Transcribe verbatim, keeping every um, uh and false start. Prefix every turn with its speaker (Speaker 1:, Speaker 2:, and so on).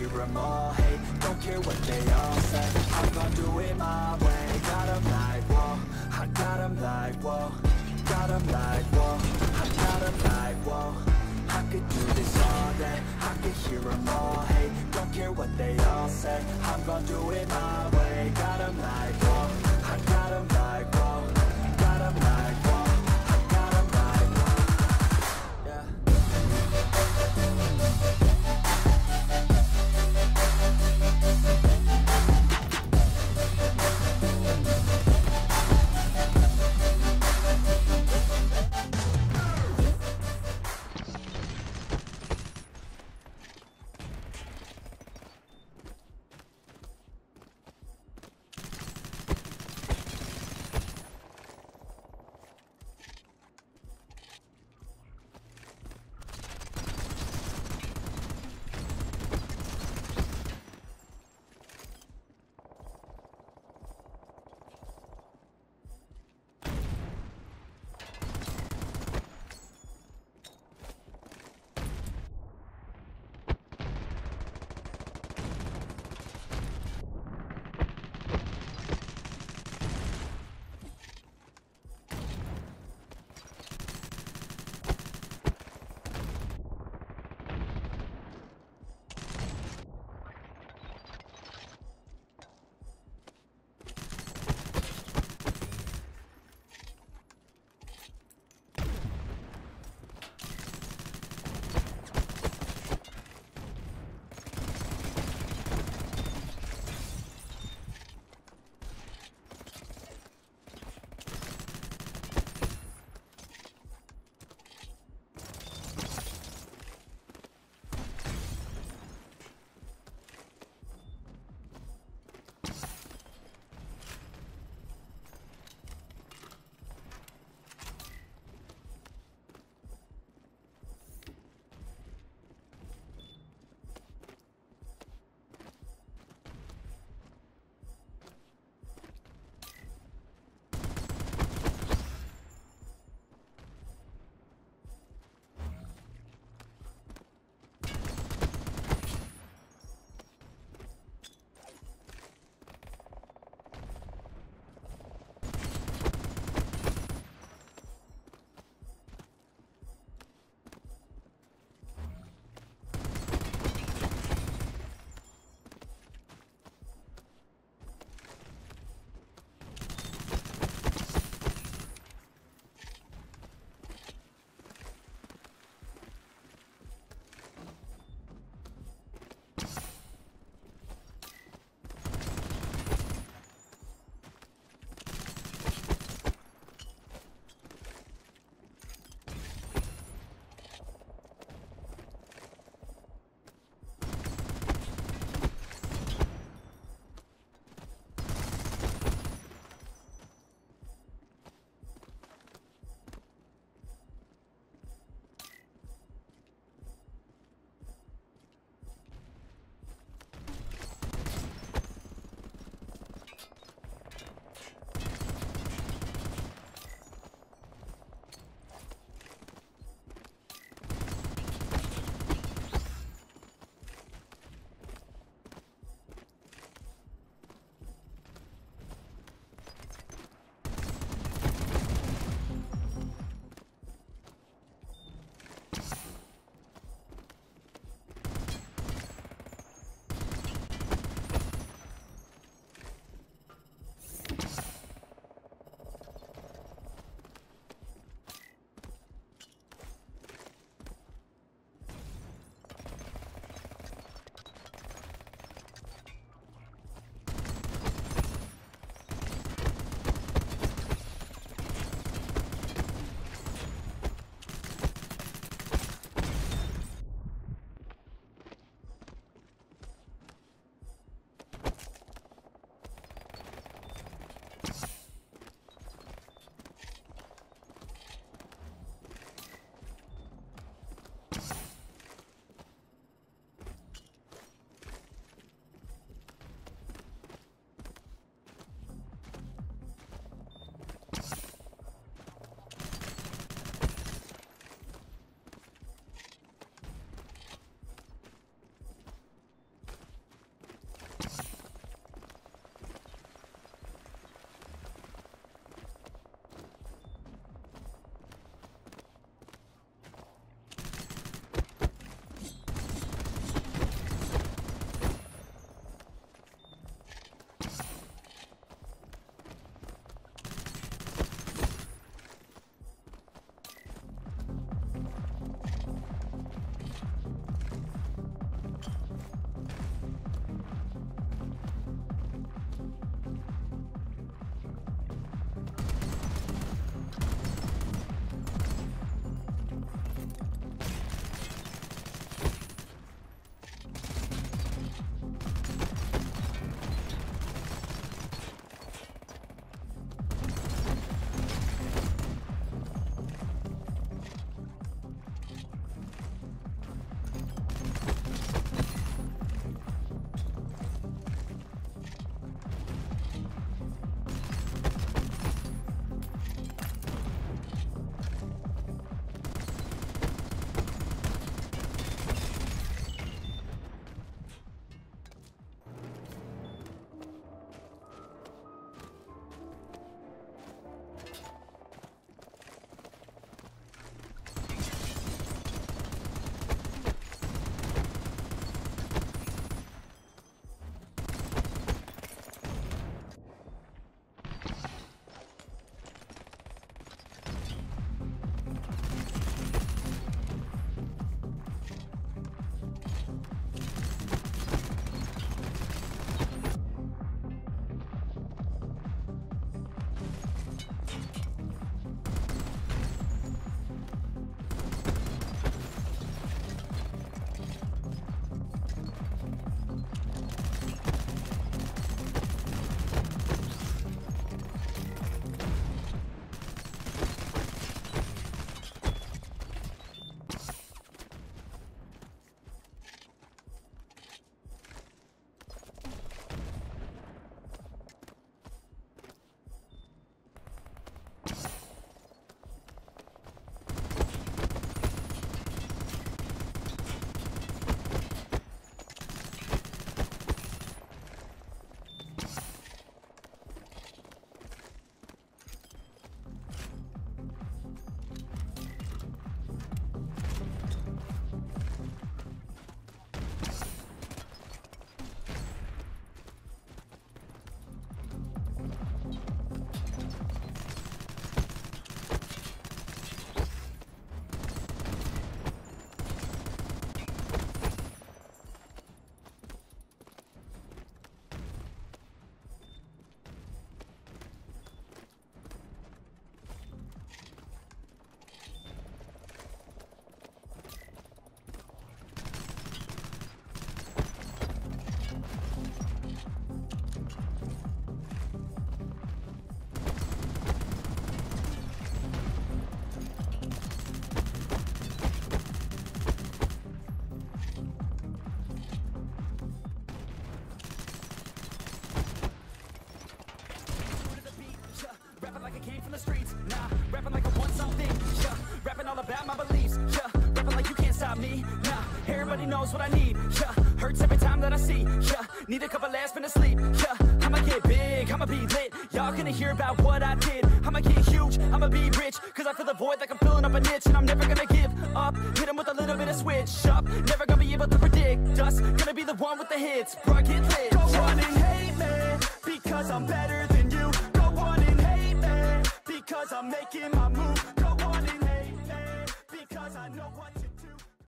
Speaker 1: hear them all. Hey, don't care what they all say, I'm gonna do it my way. Got 'em like, whoa, I got 'em like, whoa. Got 'em like, whoa, I got 'em like, whoa. I could do this all day, I could hear them all. Hey, don't care what they all say, I'm gonna do it my way. Got 'em like, whoa, I got 'em like, whoa. Got 'em like, whoa, I got 'em like, whoa. Yeah. everybody knows what I need. Yeah, hurts every time that I see. Yeah, need a couple last minutes sleep. Yeah, I'ma get big, I'ma be lit. Y'all gonna hear about what I did. I'ma get huge, I'ma be rich. Cause I feel the void like I'm filling up a niche. And I'm never gonna give up. Hit 'em with a little bit of switch up. Never gonna be able to predict us. Gonna be the one with the hits. Bro, get lit. Go on and hate me, because I'm better than you. Go on and hate me, because I'm making my move.